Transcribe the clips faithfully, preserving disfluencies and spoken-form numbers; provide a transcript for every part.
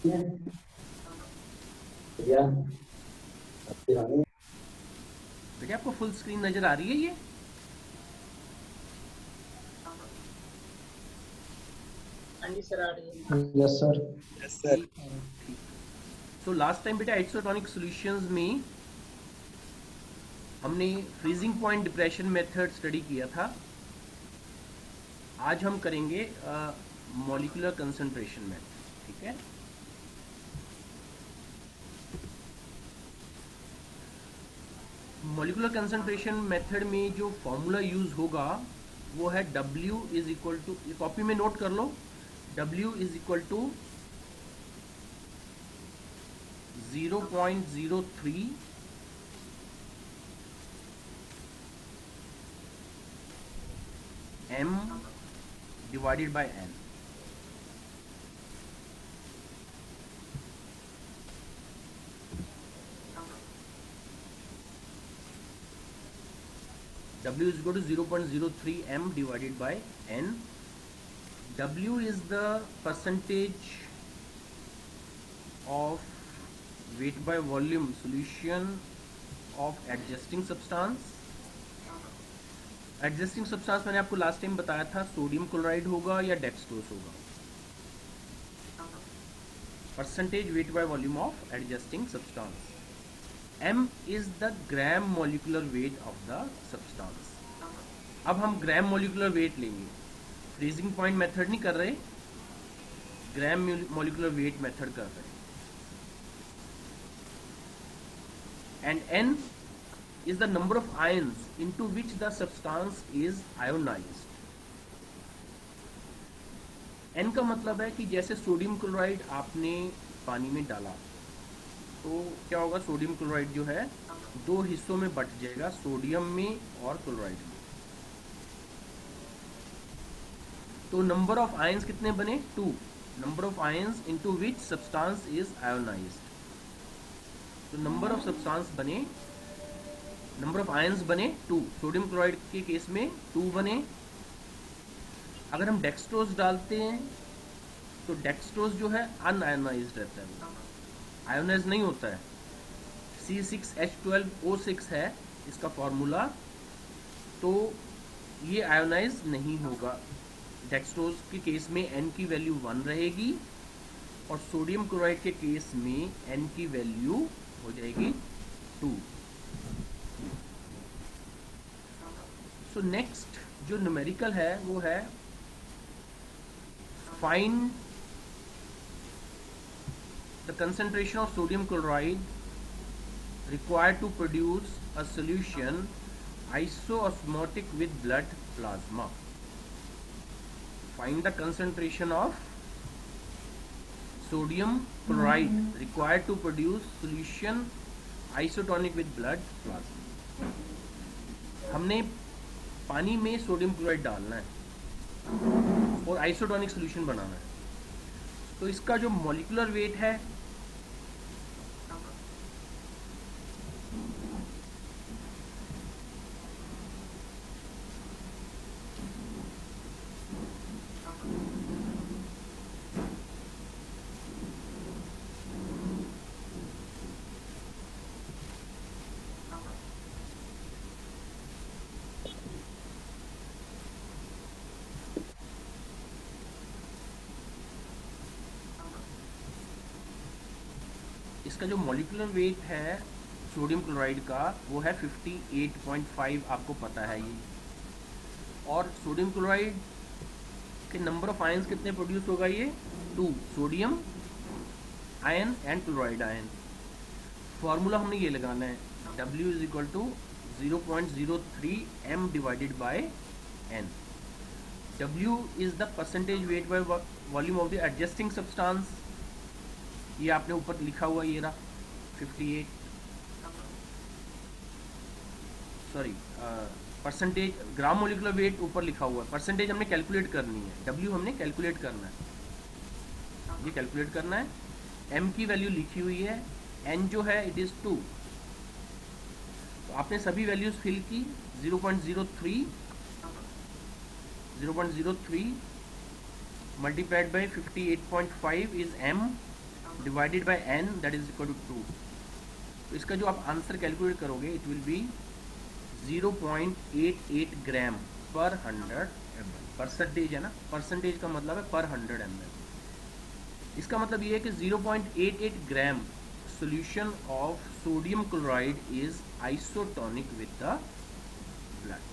बेटे आपको full screen नजर आ रही है ये? हाँ जी सर, आ रही है। Yes sir. ठीक ठीक। सो लास्ट टाइम बेटा आइसोटोनिक सॉल्यूशंस में हमने freezing point depression method study किया था। आज हम करेंगे मॉलिक्यूलर कंसंट्रेशन मेथड। ठीक है, मॉलिक्यूलर कंसंट्रेशन मेथड में जो फॉर्मूला यूज होगा वो है W इज इक्वल टू, ये कॉपी में नोट कर लो, W is equal to zero point zero three m divided by n। W is equal to zero point zero three m divided by n। W is the percentage of weight by volume solution of adjusting substance। Adjusting substance मैंने आपको last time बताया था sodium chloride होगा या dextrose होगा। Percentage weight by volume of adjusting substance. m is the gram molecular weight of the substance. अब हम gram molecular weight लेंगे, फ्रीजिंग पॉइंट मेथड नहीं कर रहे, ग्राम मॉलिक्यूलर वेट मेथड कर रहे हैं। And n is the number of ions into which the substance is ionized। n का मतलब है कि जैसे सोडियम क्लोराइड आपने पानी में डाला तो क्या होगा, सोडियम क्लोराइड जो है दो हिस्सों में बट जाएगा, सोडियम में और क्लोराइड में। तो नंबर ऑफ आयंस कितने बने, two. Number of ions into which substance is ionized. तो नंबर ऑफ सब्सटेंस बने, नंबर ऑफ आयंस बने टू। सोडियम क्लोराइड के केस में टू बने। अगर हम डेक्सट्रोज डालते हैं तो डेक्सट्रोज जो है अनआयोनाइज्ड रहता है, वो आयोनाइज नहीं होता है। C six H twelve O six है इसका फॉर्मूला, तो ये आयोनाइज नहीं होगा। डेक्सट्रोज के केस में n की वैल्यू वन रहेगी और सोडियम क्लोराइड के केस में n की वैल्यू हो जाएगी टू। सो नेक्स्ट जो न्यूमेरिकल है वो है find the concentration of sodium chloride required to produce a solution isoosmotic with blood plasma। Find the concentration of sodium chloride required to produce solution isotonic with blood plasma। हमने पानी में sodium chloride डालना है और isotonic solution बनाना है। तो इसका जो मॉलिक्यूलर वेट है इसका जो मॉलिक्यूलर वेट है सोडियम क्लोराइड का वो है अट्ठावन पॉइंट फाइव, आपको पता है ये। और सोडियम क्लोराइड के नंबर ऑफ आयंस कितने प्रोड्यूस होगा, ये two, sodium ion and chloride ion. Formula हमने ये लगाना है, W is equal to zero point zero three m divided by n। W is the percentage weight by volume of the adjusting substance, ये आपने ऊपर लिखा हुआ ये रहा अट्ठावन, sorry percentage, gram molecular weight ऊपर लिखा हुआ है, परसेंटेज हमने कैलकुलेट करनी है, W हमने कैलकुलेट करना है, ये कैलकुलेट करना है। M की वैल्यू लिखी हुई है, N जो है इट इज़ टू। तो आपने सभी वैल्यूज फिल की, zero point zero three zero point zero three multiplied by अट्ठावन point five is M divided by N that is equal to two. तो इसका जो आप आंसर कैलकुलेट करोगे it will be zero point eight eight gram पर hundred M L. Percentage है ना, percentage का मतलब है पर हंड्रेड एम एल। इसका मतलब ये है कि zero point eight eight gram solution of sodium chloride is isotonic with the blood.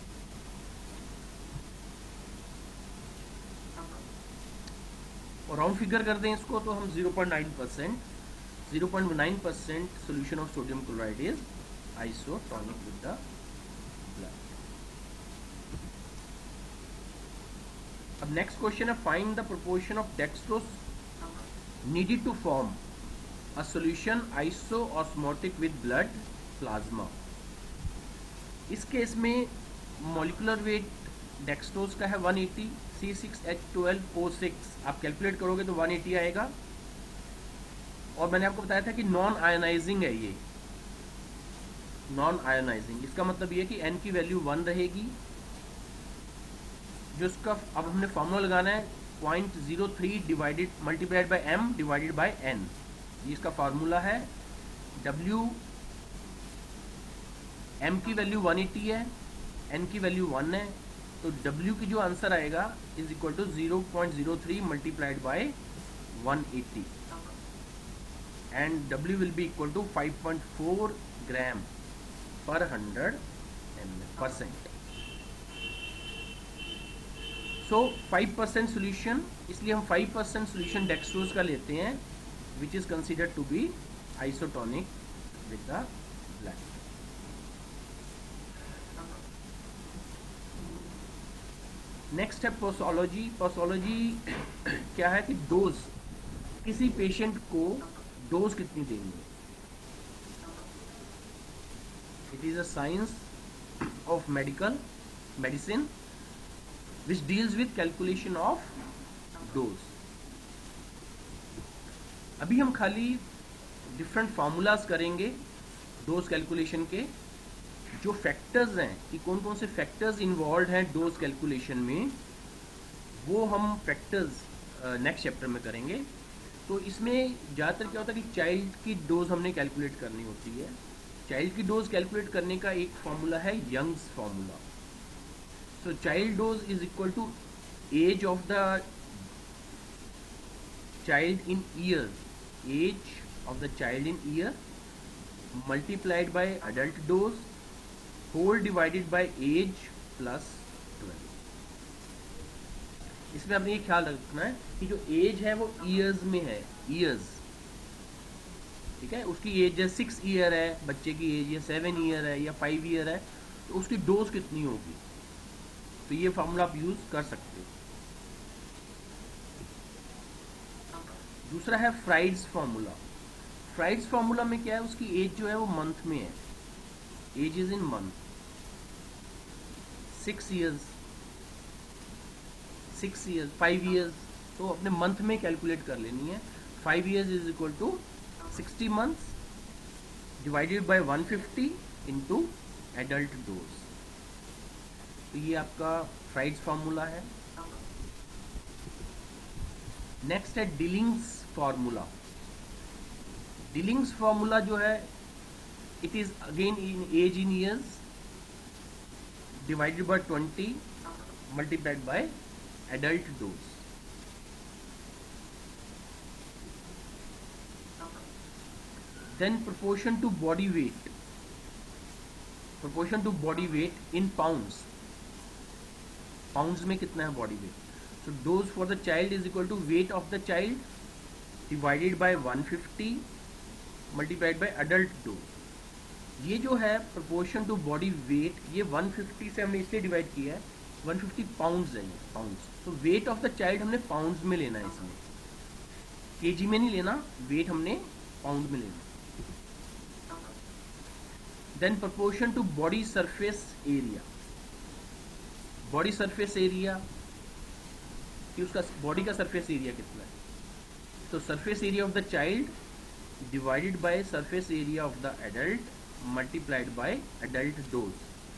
और राउंड फिगर कर दें इसको तो हम zero point nine percent zero point nine percent solution of sodium chloride is isotonic with the blood. अब next question है find the proportion of dextrose needed to form a solution isoosmotic with blood plasma। इस case में molecular weight dextrose का है one eighty, C six H twelve O six आप calculate करोगे तो one eighty आएगा। और मैंने आपको बताया था कि नॉन आयोनाइजिंग है ये, नॉन आयोनाइजिंग। इसका मतलब ये कि n की वैल्यू वन रहेगी। जो इसका अब हमने फॉर्मूला लगाना है point zero three divided multiplied by m divided by n। ये इसका फार्मूला है। W m की वैल्यू वन एटी है, n की वैल्यू वन है, तो W की जो आंसर आएगा is equal to zero point zero three multiplied by one eighty and W will be equal to five point four gram पर hundred M L percent. So five percent solution, इसलिए हम five percent solution dextrose का लेते हैं which is considered to be isotonic with the blood. Next है posology. Posology क्या है कि डोज, किसी पेशेंट को डोज कितनी देनी है। It is a science of medical medicine which deals with calculation of dose। अभी हम खाली डिफरेंट फार्मूलाज करेंगे डोज कैलकुलेशन के। जो फैक्टर्स हैं कि कौन कौन से फैक्टर्स इन्वॉल्व हैं डोज कैलकुलेशन में, वो हम फैक्टर्स नेक्स्ट चैप्टर में करेंगे। तो इसमें ज़्यादातर क्या होता है कि चाइल्ड की डोज हमने कैलकुलेट करनी होती है। चाइल्ड की डोज कैलकुलेट करने का एक फार्मूला है Young's formula. So child dose is equal to age of the child in years, age of the child in year multiplied by adult dose whole divided by age plus twelve. इसमें आपने ये ख्याल रखना है कि जो as है वो ईयर्स में है, ईयर्स, ठीक है। उसकी एज है सिक्स ईयर है, बच्चे की एज या सेवन ईयर है या फाइव ईयर है, तो उसकी डोज कितनी होगी। तो ये फार्मूला आप यूज कर सकते हो। दूसरा है फ्राइड्स फार्मूला। फ्राइड्स फार्मूला में क्या है, उसकी एज जो है वो मंथ में है, age is in month. Six years six years five years तो अपने मंथ में कैलकुलेट कर लेनी है। Five years is equal to sixty months divided by one fifty into adult dose. तो ये आपका फ्राइड्स फार्मूला है। नेक्स्ट है डिलिंग्स फार्मूला। डिलिंग्स फार्मूला जो है it is again in age in years divided by twenty multiplied by adult dose. Then proportion to body weight, proportion to body weight in pounds. Pounds में कितना है body weight. So dose for the child is equal to weight of the child divided by one fifty multiplied by adult dose. ये जो है proportion to body weight, ये one fifty से हमने इसलिए डिवाइड किया है, वन फिफ्टी पाउंड्स है ये, पाउंड्स। तो वेट ऑफ द चाइल्ड हमने पाउंड्स में लेना है, इसमें केजी में नहीं लेना, वेट हमने पाउंड में लेना। Then proportion to body surface area. Body surface area कि उसका बॉडी का सरफेस एरिया कितना है, तो surface area of the child divided by surface area of the adult multiplied by adult dose.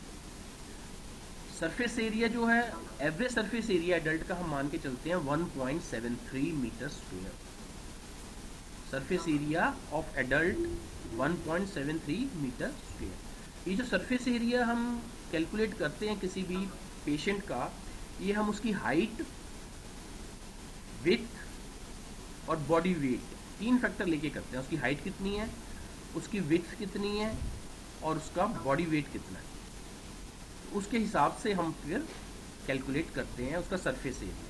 Surface area जो है, एवरेज सरफेस एरिया एडल्ट का हम मान के चलते हैं one point seven three meter square. Surface area of adult one point seven three meter square. ये जो सरफेस एरिया हम कैलकुलेट करते हैं किसी भी पेशेंट का, ये हम उसकी हाइट, विड्थ और बॉडी वेट, तीन फैक्टर लेके करते हैं। उसकी हाइट कितनी है, उसकी विड्थ कितनी है और उसका बॉडी वेट कितना है, उसके हिसाब से हम फिर कैलकुलेट करते हैं उसका surface area.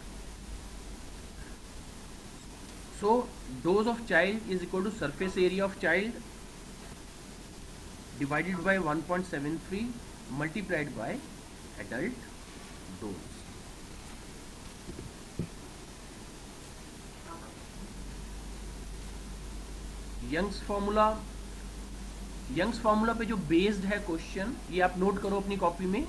So dose of child is equal to surface area of child divided by one point seven three multiplied by adult dose. Young's formula, Young's formula पे जो बेस्ड है क्वेश्चन, ये आप नोट करो अपनी कॉपी में।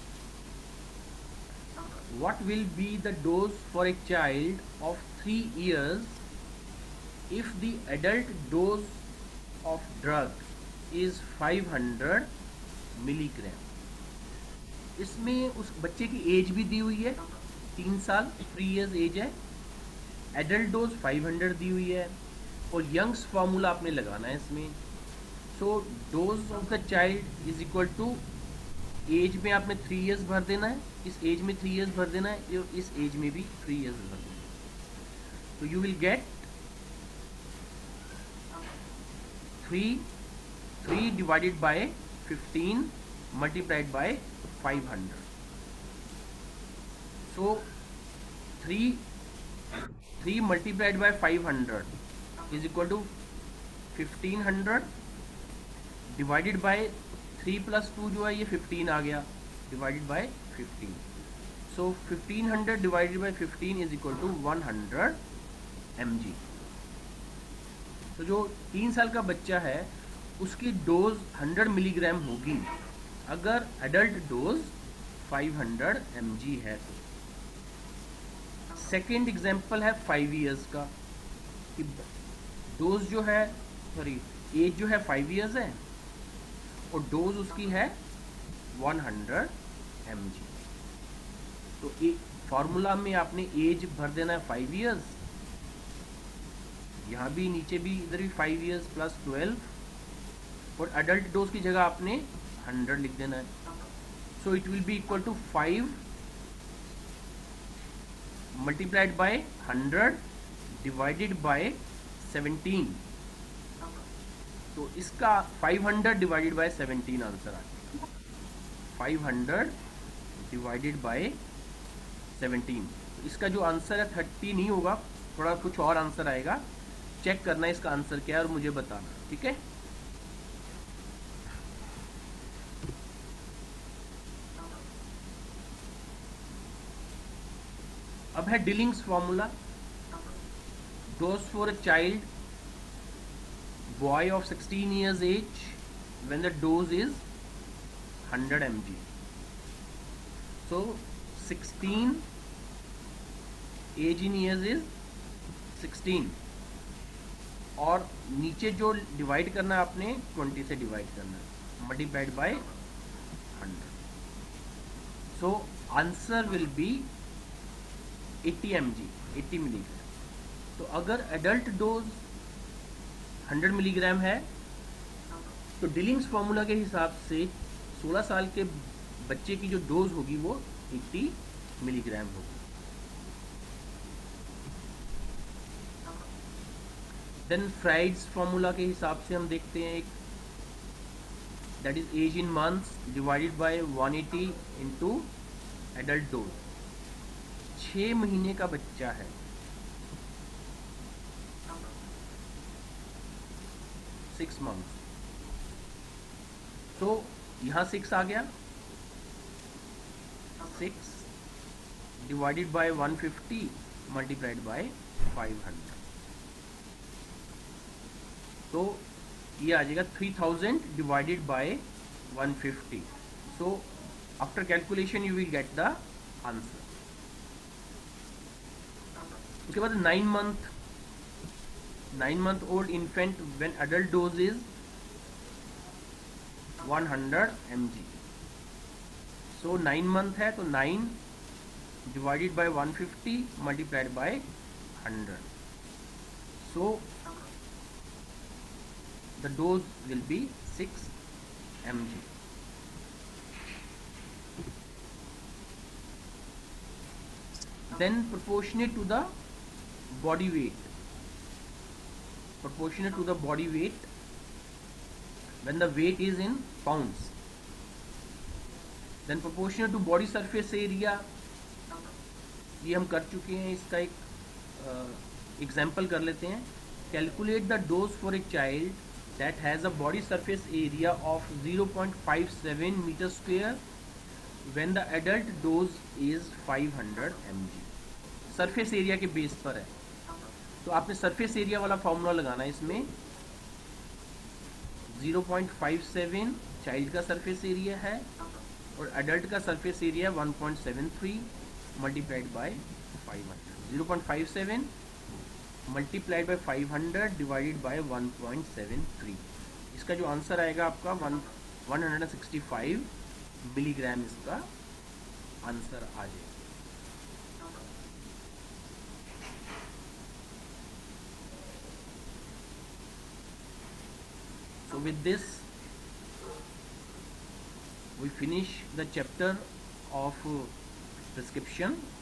What will be the dose for a child of three years if the adult dose of drug is five hundred milligram. इसमें उस बच्चे की एज भी दी हुई है, तीन साल, थ्री इयर्स एज है, एडल्ट डोज फाइव हंड्रेड दी हुई है और यंग्स फार्मूला आपने लगाना है इसमें। So dose of the child is equal to, age में आपने थ्री इयर्स भर देना है, इस एज में थ्री इयर्स भर देना है और इस एज में भी थ्री इयर्स भर देना है। तो you will get three three divided by fifteen multiplied by five hundred. So three three multiplied by five hundred is equal to fifteen hundred divided by three plus two जो है ये fifteen आ गया, divided by fifteen. So fifteen hundred divided by fifteen is equal to one hundred M G. तो जो तीन साल का बच्चा है उसकी डोज हंड्रेड मिलीग्राम होगी अगर adult dose five hundred M G है तो। सेकेंड एग्जाम्पल है फाइव इयर्स का, कि डोज जो है, सॉरी एज जो है फाइव इयर्स है और डोज उसकी है वन हंड्रेड एम जी। तो एक फॉर्मूला में आपने एज भर देना है फाइव इयर्स, यहाँ भी नीचे भी इधर भी फाइव इयर्स प्लस ट्वेल्व और एडल्ट डोज की जगह आपने हंड्रेड लिख देना है। So it will be equal to five multiplied by hundred divided by seventeen. तो इसका five hundred divided by seventeen answer आ गया, five hundred divided by seventeen. तो इसका जो आंसर है थर्टी नहीं होगा, थोड़ा कुछ और आंसर आएगा। चेक करना है इसका आंसर क्या है और मुझे बताना, ठीक है। अब है Dilling's formula. Dose for a child boy of sixteen years age when the dose is one hundred milligrams. So sixteen, age in years is sixteen और नीचे जो डिवाइड करना है आपने ट्वेंटी से डिवाइड करना है, multiplied by hundred. So answer will be eighty M G, eighty milligram. तो अगर एडल्ट डोज हंड्रेड मिलीग्राम है तो डिलिंग्स फॉर्मूला के हिसाब से सोलह साल के बच्चे की जो डोज होगी वो अस्सी मिलीग्राम होगी। देन फ्राइड्स फॉर्मूला के हिसाब से हम देखते हैं एक, that is age in months divided by one eighty into adult dose. छः महीने का बच्चा है, सिक्स मंथ्स, तो यहां सिक्स आ गया, six divided by one fifty multiplied by five hundred. तो ये आ जाएगा three thousand divided by one fifty. So after calculation you will get the answer. उसके बाद nine month, nine month old infant when adult dose is one hundred M G. So nine month है तो nine divided by one fifty multiplied by hundred. So the dose will be six milligrams. Then proportionate to the body weight, proportionate to the body weight when the weight is in pounds. Then proportionate to body surface area, ये हम कर चुके हैं, इसका एक example uh, कर लेते हैं. Calculate the dose for a child that has a body surface area of zero point five seven meter square when the adult dose is five hundred M G. Surface area के base पर है, तो आपने surface area वाला formula लगाना है इसमें. Zero point five seven child का सरफेस एरिया है और एडल्ट का surface area one point seven three multiplied by five hundred. Zero point five seven multiplied by five hundred divided by one point seven three. इसका जो answer आएगा आपका one one hundred sixty five milligram इसका answer आ जाएगा. So with this we finish the chapter of uh, prescription.